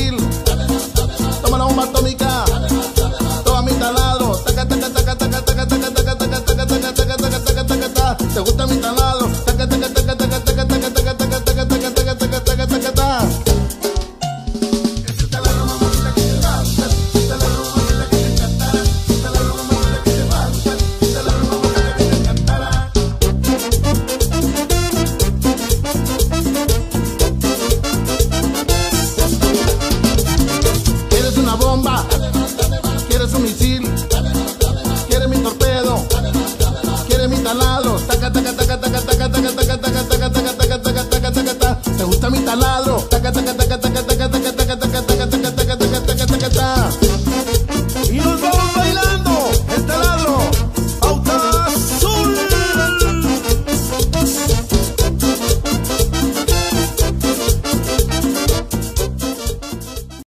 misil, toma la bomba atómica, toma mi taladro, taca taca taca taca taca taca taca taca taca taca taca taca taca taca taca. ¿Te gusta mi taladro? Taca taca taca taca taca taca taca taca taca taca taca taca taca taca taca. ¿Quieres una bomba? ¿Quieres un misil? ¿Quieres mi torpedo? ¿Quieres mi taladro? Taca taca taca taca taca taca taca taca taca taca taca taca taca taca taca. ¿Te gusta mi taladro?